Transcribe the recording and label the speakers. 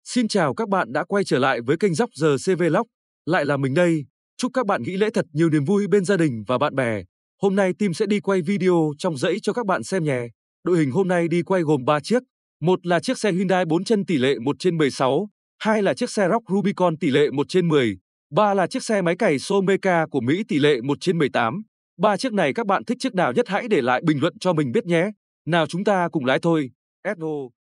Speaker 1: Xin chào các bạn đã quay trở lại với kênh Dóc Giờ CV Log. Lại là mình đây. Chúc các bạn nghỉ lễ thật nhiều niềm vui bên gia đình và bạn bè. Hôm nay team sẽ đi quay video trong dãy cho các bạn xem nhé. Đội hình hôm nay đi quay gồm 3 chiếc. Một là chiếc xe Hyundai 4 chân tỷ lệ 1/16, hai là chiếc xe Rock Rubicon tỷ lệ 1/10, ba là chiếc xe máy cày Someka của Mỹ tỷ lệ 1/18. Ba chiếc này các bạn thích chiếc nào nhất hãy để lại bình luận cho mình biết nhé. Nào chúng ta cùng lái thôi. Let's go.